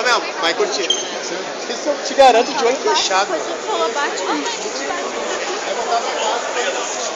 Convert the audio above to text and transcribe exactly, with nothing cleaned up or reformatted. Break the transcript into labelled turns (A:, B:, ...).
A: mesmo, vai curtir. Isso eu te garanto de olho fechado.
B: Depois você falou, bate.